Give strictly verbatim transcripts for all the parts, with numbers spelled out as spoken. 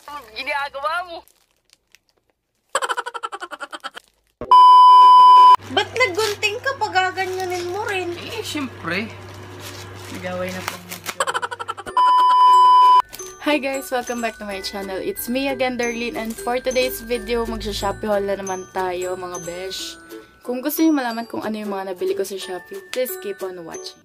ginagawa mo? Ba't naggunting ka? Pagaganyanin mo rin. Eh, syempre. Nagaway na po. Hi guys! Welcome back to my channel. It's me again, Darlene, and for today's video, magsha-Shopee haul na naman tayo, mga besh. Kung gusto niyo malaman kung ano yung mga nabili ko sa Shopee, please keep on watching.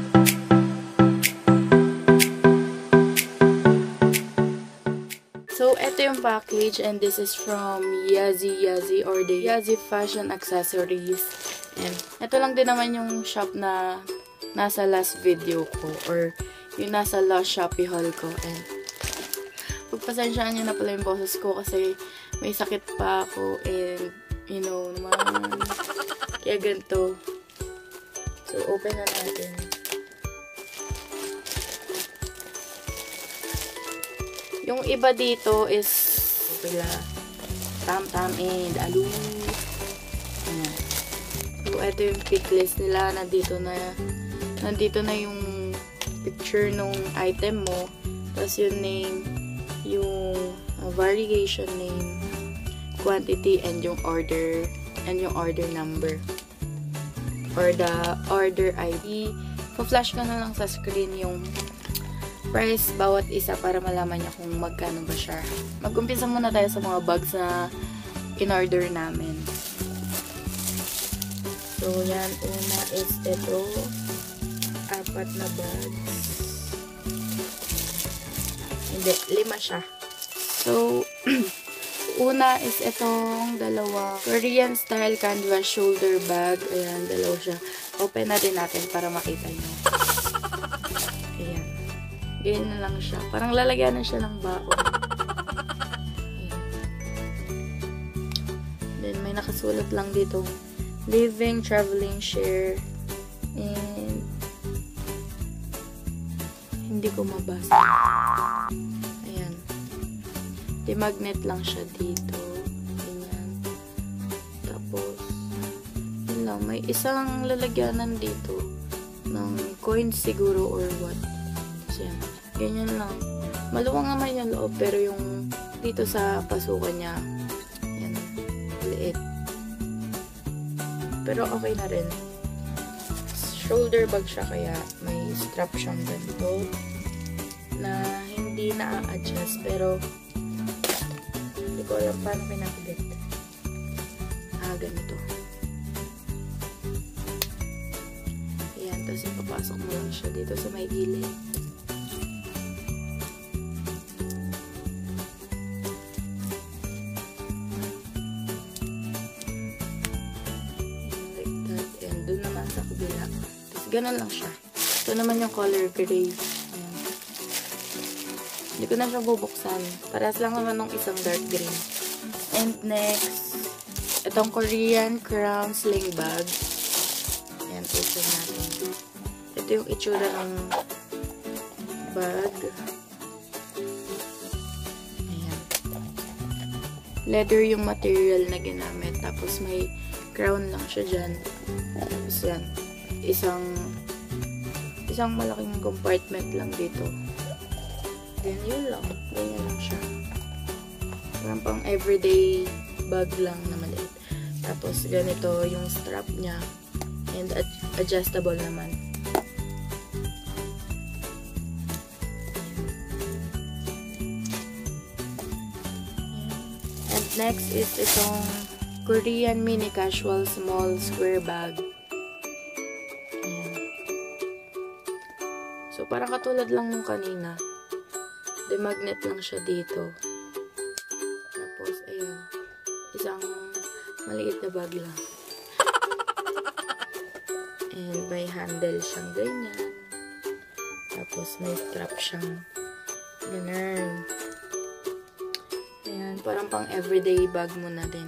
So, ito yung package, and this is from Yazzie Yazzie or the Yazzie Fashion Accessories. And ito lang din naman yung shop na nasa last video ko, or yung nasa last Shopee haul ko. And pagpasensyaan nyo na pala yung boses ko kasi may sakit pa ako, and you know naman, kaya ganito. So, open na natin. Yung iba dito is pila Tam Tam and Alu. Ayan. So, ito yung pick list nila. Nandito na nandito na yung picture nung item mo. Tapos yung name, yung uh, variation name, quantity, and yung order, and yung order number. Or the order I D. Pa-flash ko na lang sa screen yung price bawat isa para malaman niya kung magkano ba siya. Mag-umpisa muna tayo sa mga bags na in-order namin. So, yan. Una is ito. Apat na bags. Hindi, lima siya. So, una is itong dalawa. Korean style canvas shoulder bag. Ayan, dalawa siya. Open na din natin para makita nyo. Ayan. Ganyan na lang siya. Parang lalagyan na siya ng baon. Ayan. Then, may nakasulat lang dito. Living, traveling, share. And hindi ko mabasa. Ayan. Di magnet lang siya dito. Ganyan. Tapos, yun lang. May isang lalagyanan dito ng coins siguro or what. So, yan. Ganyan lang. Maluwang naman yung loob, pero yung dito sa pasukan niya, yan, liit. Pero okay na rin. Shoulder bag siya, kaya may strap siyang ganito na hindi na-adjust, pero hindi ko alam paano pinakabit. Ah, ganito. Ayan, tapos ipapasok mo lang siya dito sa may gilid. Ganun lang siya. Ito naman yung color gray. Ayan. Hindi ko na siya bubuksan. Parehas lang naman ng isang dark green. And next, itong Korean crown sling bag. Ayan, open natin. Ito yung itsura ng bag. Ayan. Leather yung material na ginamit. Tapos may crown lang siya dyan. Tapos yan. Isang isang malaking compartment lang dito. Then, yun lang. Ganyan lang siya. Parang pang everyday bag lang na maliit. Tapos, ganito yung strap niya. And ad adjustable naman. And next is itong Korean mini casual small square bag. So, parang katulad lang nung kanina. De magnet lang siya dito. Tapos, ayun. Isang maliit na bag lang. And may handle siyang ganyan. Tapos, may strap siyang ganun. Ayan. Parang pang everyday bag mo na din.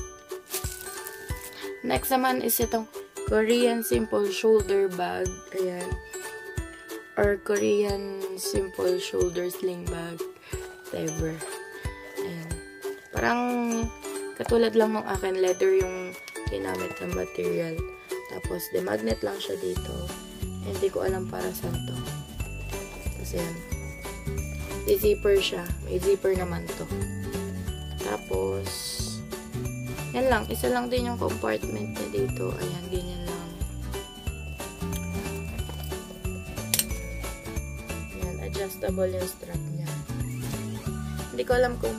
Next naman is itong Korean simple shoulder bag. Ayan. Or Korean simple shoulder sling bag. Whatever. Ayan. Parang katulad lang ng akin, leather yung ginamit ng material. Tapos, de magnet lang siya dito. Hindi ko alam para saan to. Tapos yan. May zipper siya. May zipper naman to. Tapos, yan lang. Isa lang din yung compartment niya dito. Ayan, ganyan lang. Ayan, adjustable yung strap niya. Hindi ko alam kung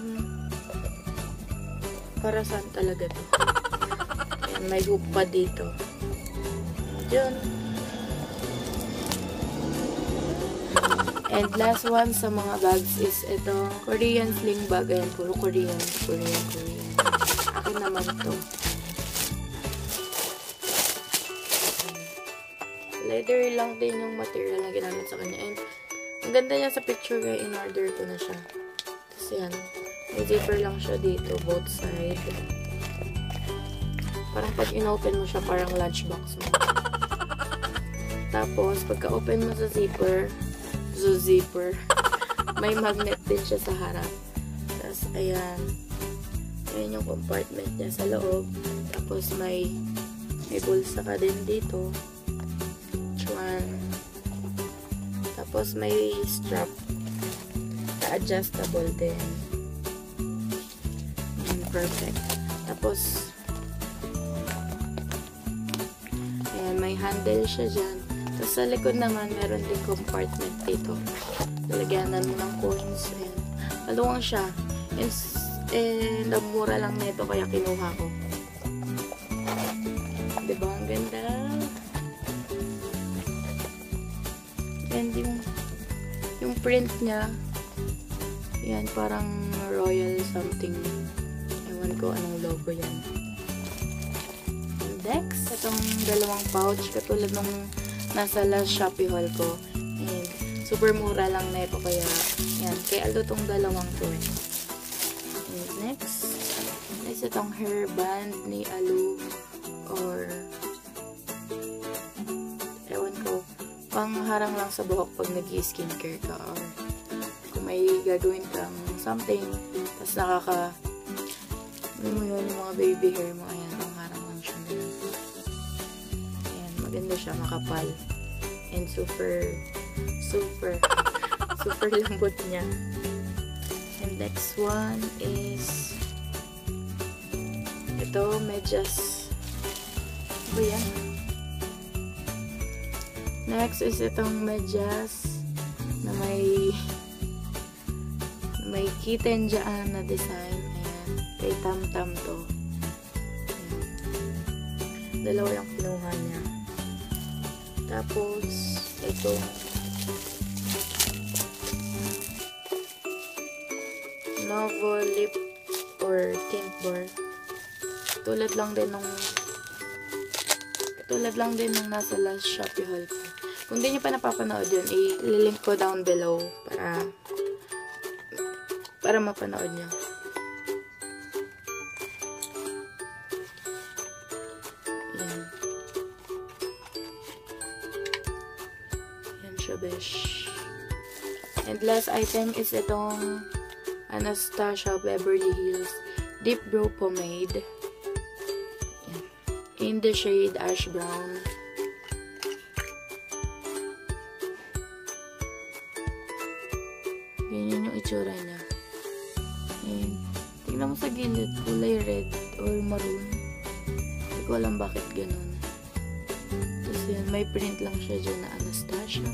para saan talaga to. Ayan, may hoop pa dito. Diyan. And last one sa mga bags is itong Korean sling bag. Ayan, puro Korean, Korean, Korean. Akin naman to. Leather lang din yung material na ginamit sa kanya. And ang ganda niya sa picture kaya in-order ko na siya. Tapos yan, may zipper lang siya dito, both side. Parang pag in-open mo siya, parang lunchbox mo. Tapos, pagka-open mo sa zipper, so zipper, may magnet din siya sa harap. Tapos, ayan. Ayan yung compartment niya sa loob. Tapos, may may bulsa ka din dito. Chuan. Tapos, may strap. Adjustable din. Ayan, perfect. Tapos, ayan, may handle siya dyan. Tapos sa likod naman, meron din compartment dito. Lalagyanan mo ng coins. Ayan. Maluwang siya. And, and ang mura lang nito kaya kinuha ko. Diba? Ang ganda. And yung, yung print niya, yan, parang royal something. Ewan ko anong logo yan. And next, itong dalawang pouch, katulad nung nasa last Shopee haul ko. And super mura lang na ito kaya yan. Kaya alo tong dalawang to. And next is itong hairband ni Alu or ewan ko, pangharang lang sa buhok pag nag-skincare ka or kung may gagawin kang something tas nakaka ano mo yun, yung mga baby hair mo. Ayan, pangharang lang siya nila. Maganda siya, makapal. And super, super, super lambot niya. And next one is ito, medyas. Ano yan? Next is itong medyas na may may kitten dyan na design. Ayan. Kay Tam Tam to. Ayan. Dalawa yung kinuha niya. Tapos, ito. Novel lip or tint bar. Tulad lang din nung tulad lang din nung nasa last Shopee haul ko. Kung di nyo pa napapanood yun, i-link ko down below para para mapanood nyo. Besh. And last item is itong Anastasia Beverly Hills Deep Brow Pomade. Yan. In the shade Ash Brown. Ganyan yung itsura niya. And tingnan mo sa gilid, kulay red or maroon. Hindi ko alam bakit ganun. Tapos yan, may print lang siya dyan na Anastasia.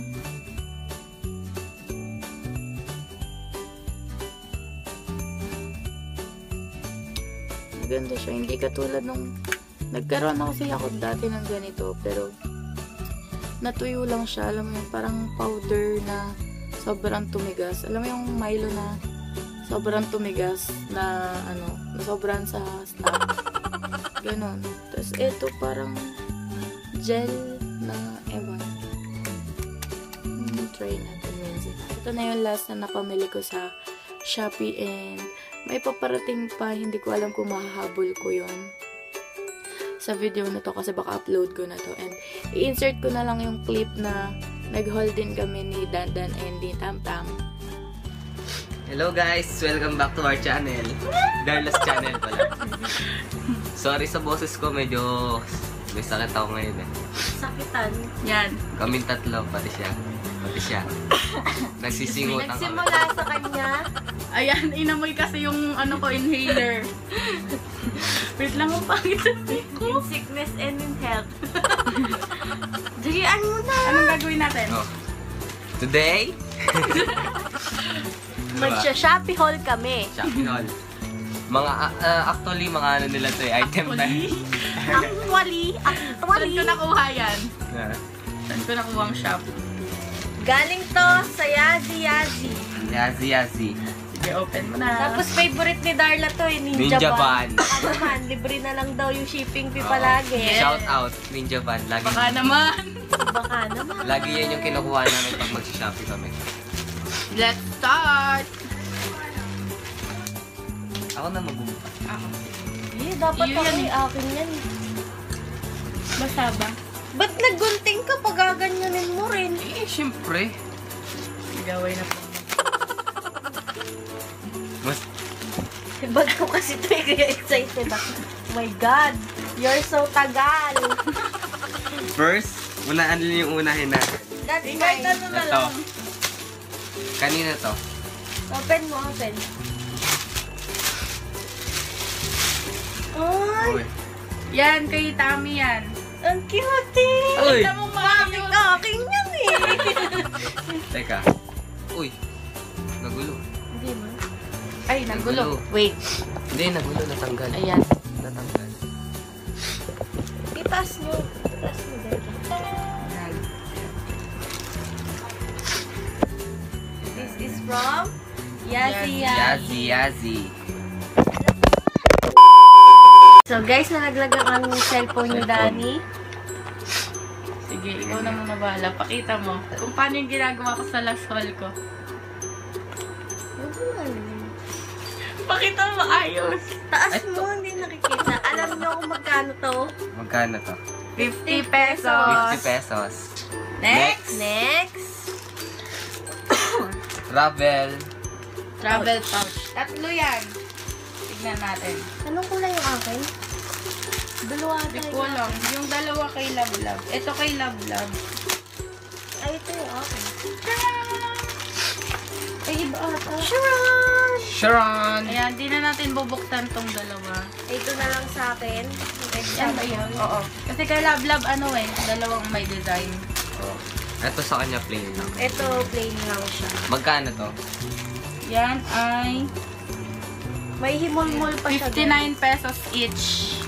Ganda siya. Hindi katulad nung nagkaroon ako kasi ako dati ng ganito pero natuyo lang siya. Alam mo yung parang powder na sobrang tumigas. Alam mo yung Milo na sobrang tumigas na ano, na sobrang sa snack. Ganon. Tapos ito parang gel na ewan. Hmm, try natin minsan. Ito na yung last na napamili ko sa Shopee and may paparating pa, hindi ko alam kung mahahabol ko yon sa video na to kasi baka upload ko na to. And i-insert ko na lang yung clip na nag-haul din kami ni Dandan and ni Tam Tam. Hello guys! Welcome back to our channel. Darla's channel pala. Sorry sa boses ko, medyo May sakit ako ngayon eh. Sakitan. Yan. Kaming tatlo, pati siya. Pati siya. Nagsisingot ang kami. Nagsimula sa kanya. Ayan, inamoy kasi yung ano ko, inhaler. Wait lang, ang pangit ang ko. In sickness and in health. Diyan mo na. Anong gagawin natin? Oh. Today, Magsha-Shopee haul kami. Shopee haul. Mga, uh, actually, mga ano nila to eh, item na. Actually, Saan actually. ko nakuha yan? Yeah. Saan ko nakuha ang shop? Galing to sa Yazi Yazi. Yazi, yazi. Sige, open mo na. Tapos favorite ni Darla to eh, Ninja, Ninja Van. Van. Baka naman, libre na lang daw yung shipping fee Oo. palagi. Yes. Shout out, Ninja Van. Lagi, Baka naman. Baka naman. lagi yan yung kinukuha namin pag mag-shopee kami. Let's start! Ako na magbubukas. Ako. Eh, dapat Iyo ako yan. eh, akin yan. Basta ba? Ba't naggunting ka pag gaganyanin mo rin? Eh, syempre. Gawin na po. Mas, Ba't ko kasi ito eh, kaya excited ako. Oh my God, you're so tagal. first, unaan nyo yung unahin natin. That's Kahit fine. ano na Ito. lang. Kanina to. Open mo, open. Ay, Uy. Yan, kay Tami yan. ang cute eh. Uy! Alam mo maayos. Akin yan eh. Teka. Uy. Nagulo. Hindi mo. Ay, nagulo. Wait. Hindi, nagulo. Natanggal. Ayan. Natanggal. Itaas mo. Itaas mo dito. Ayan. This is from Yazi Yazi. Yazi. Yazi, yazi. So guys, nalaglagan ang cellphone ni Danny. Sige, ikaw na muna bahala. Pakita mo kung paano yung ginagawa ko sa last haul ko. Pakita mo, ayos. Taas Ay, mo, hindi nakikita. Alam niyo kung magkano to? Magkano to? fifty pesos. fifty pesos. Next. Next. Travel. Travel pouch. Tatlo yan. Tignan natin. Anong kulay yung akin? Dalawa Hindi tayo. ko alam. Yung dalawa kay Love Love. Ito kay Love Love. Ay, ito yung akin. Ay, iba ata. Sharon! Sharon! Ayan, di na natin bubuksan tong dalawa. Ito na lang sa akin. Yan ba yun? Oo. Kasi kay Love Love, ano eh, dalawang may design. Oh. Ito sa kanya plain lang. Ito, plain lang siya. Magkano to? Yan ay May himol-mol pa siya. fifty-nine pesos each.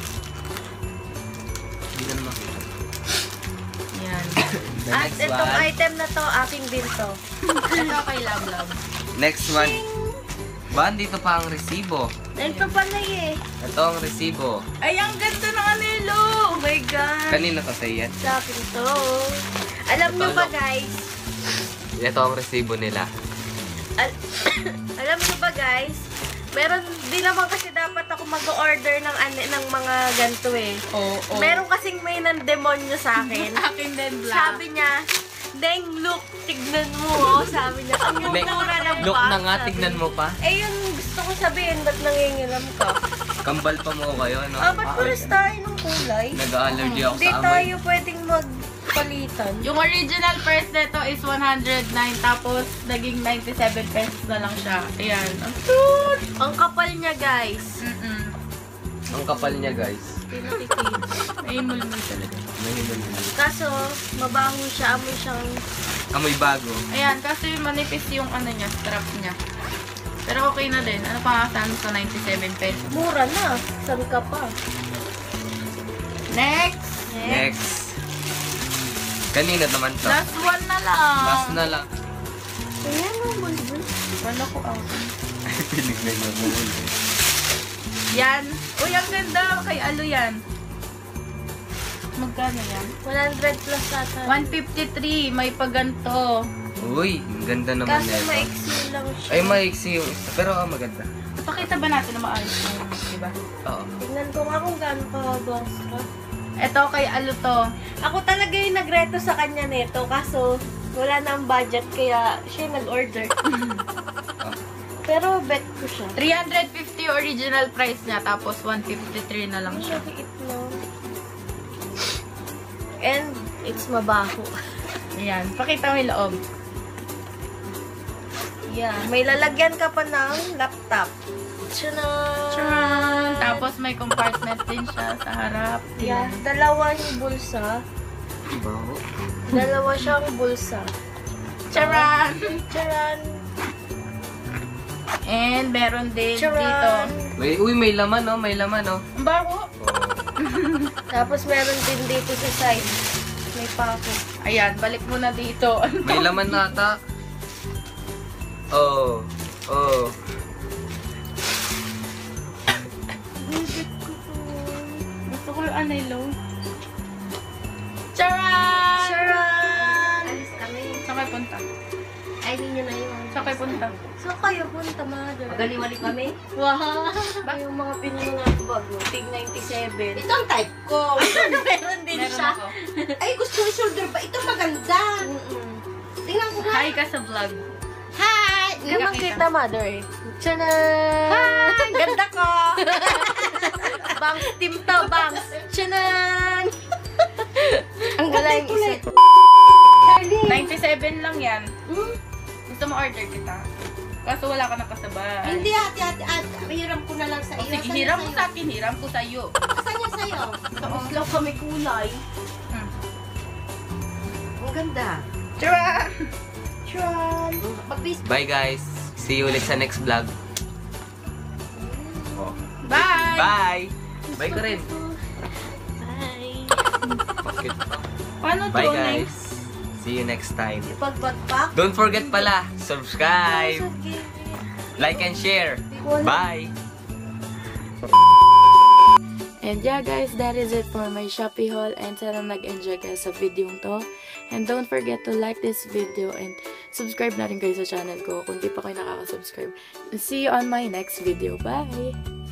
Hindi na naman kita. Yan. The At next itong one. item na to, aking din to. Ito kay Love Love. Next one. Ba, dito pa ang resibo. Ito pala eh. Ito ang resibo. Ay, ang ganda ng anelo! Oh my God. Kanina to sa yan. Sa akin to. Alam Ito, nyo ba look. guys? Ito ang resibo nila. Al- Alam nyo ba guys? Meron, di naman kasi dapat ako mag-order ng, an- ng mga ganito eh. Oo. Oh, Meron kasing may ng demonyo sa akin. Akin din black. Sabi niya, Deng, look, tignan mo, oh. Sabi niya, ang Look- mura ng Look box, na nga, sabi tignan niya. mo pa. Eh, yun gusto ko sabihin, ba't nangingilam ka? Kambal pa mo kayo, no? Ah, ba't pares tayo ng kulay? Nag-allergy ako Hindi sa amoy. tayo pwedeng magpalitan. Yung original price nito is one hundred nine, tapos naging ninety-seven pesos na lang siya. Ayan. Ang cute! Ang kapal niya, guys. Mm-mm. Ang kapal niya, guys. Pinakikita. Ay, mulmul talaga. Mahimol na. Kaso, mabango siya, amoy siyang... Amoy bago. Ayan, kasi manipis yung ano niya, strap niya. Pero okay na din. Ano pa nga sa ninety-seven pesos. Mura na. Saan ka pa? Next! Next. Kanina naman to. Last one na lang. Last na lang. Ayan ang bulbul. Wala ko out. Tinignan niyo mo. Yan. Uy, ang ganda. Kay Alo yan. Magkano yan? one hundred plus ata. one fifty-three. May paganto. Uy, ang ganda naman Kaso nito. maiksi lang siya. Ay, maiksi yung isa. Pero ah, maganda. Pakita ba natin na maayos yung diba? Oo. Tignan ko nga kung gaano kahaba ang strap. Ito kay Alo to. Ako talaga yung nagreto sa kanya nito. Kaso, wala na ang budget kaya siya yung nag-order. Oh. Pero bet ko siya. three hundred fifty original price niya. Tapos one fifty-three na lang Ang siya. liit lang. And it's mabaho. Ayan, pakita mo yung loob. Yeah, may lalagyan ka pa ng laptop. Tchanan! Charan! Tapos may compartment din siya sa harap. Yeah, dalawa yung bulsa. Baho. Dalawa siyang bulsa. Charan! Charan! And meron din Charan! dito. May, uy, may laman, no? May laman, no? Ang bago. Tapos meron din dito sa side. May pako. Ayan, balik mo na dito. Ano May to? laman na ata. Oh. Oh. Gusto ko yung anilo. Charan! Charan! Alis kami. Saan kayo punta? Ay, hindi nyo na yun. Saan kayo punta? Saan kayo punta, mother? Magaliwali kami. Wow! Ba yung mga pinili nga bago? Tig ninety-seven. Ito ang type ko. Meron din Meron siya. ako. Ay, gusto ko shoulder ba? Ito maganda. Mm-mm. Tingnan ko nga. Hi ka sa vlog. Hi! Hindi naman kita, mother eh. Tchanan! Ang ganda ko! Bangs team to, bangs! Tchanan! Ang Wala ganda yung ito isa. na. Darling. ninety-seven lang yan. Hmm? Gusto mo order kita? Kaso wala ka nakasabay. Hindi, ate, ate, ate. Hiram ko na lang sa O iyo. sige, hiram mo sa akin, hiram ko sa'yo. Saan yan sa'yo? Tapos lang kami kulay. Hmm. Ang ganda. Charan! Tchanan! Pag-bis. Bye, guys. See you ulit sa next vlog. Oh. Bye! Bye! Bye ka rin. Bye! Bakit? Paano to? Bye, guys. See you next time. Pagbackpack. Don't forget pala, subscribe, like and share. Bye! And yeah guys, that is it for my Shopee haul and sana nag-enjoy kayo sa video to. And don't forget to like this video and subscribe na rin kayo sa channel ko kung di pa kayo nakaka-subscribe. And see you on my next video. Bye!